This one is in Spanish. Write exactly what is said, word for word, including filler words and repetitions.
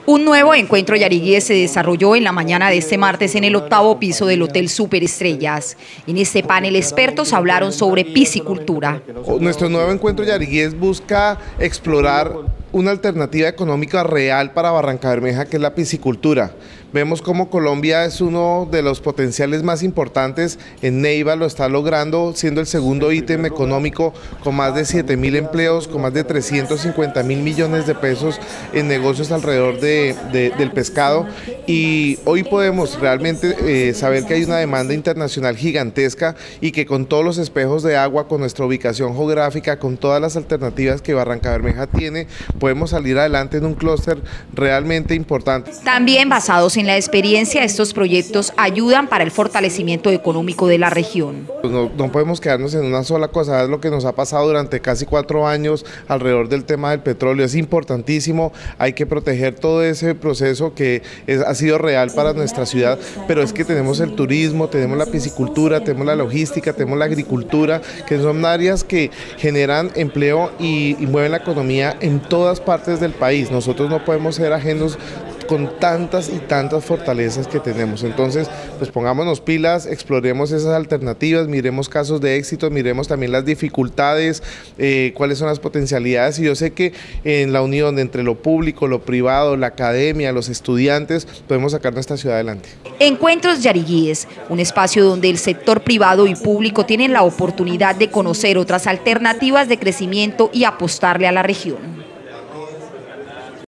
Un nuevo encuentro yariguíes se desarrolló en la mañana de este martes en el octavo piso del Hotel Superestrellas. En este panel expertos hablaron sobre piscicultura. Nuestro nuevo encuentro yariguíes busca explorar una alternativa económica real para Barrancabermeja, que es la piscicultura. Vemos cómo Colombia es uno de los potenciales más importantes. En Neiva lo está logrando, siendo el segundo ítem económico, con más de siete mil empleos, con más de trescientos cincuenta mil millones de pesos en negocios alrededor de, de, del pescado. Y hoy podemos realmente eh, saber que hay una demanda internacional gigantesca y que con todos los espejos de agua, con nuestra ubicación geográfica, con todas las alternativas que Barrancabermeja tiene, podemos salir adelante en un clúster realmente importante. También basados en la experiencia, estos proyectos ayudan para el fortalecimiento económico de la región. No, no podemos quedarnos en una sola cosa, es lo que nos ha pasado durante casi cuatro años alrededor del tema del petróleo. Es importantísimo, hay que proteger todo ese proceso que es, ha sido real para nuestra ciudad, pero es que tenemos el turismo, tenemos la piscicultura, tenemos la logística, tenemos la agricultura, que son áreas que generan empleo y, y mueven la economía en todas partes del país. Nosotros no podemos ser ajenos con tantas y tantas fortalezas que tenemos. Entonces, pues pongámonos pilas, exploremos esas alternativas, miremos casos de éxito, miremos también las dificultades, eh, cuáles son las potencialidades, y yo sé que en la unión entre lo público, lo privado, la academia, los estudiantes, podemos sacar nuestra ciudad adelante. Encuentros Yariguíes, un espacio donde el sector privado y público tienen la oportunidad de conocer otras alternativas de crecimiento y apostarle a la región.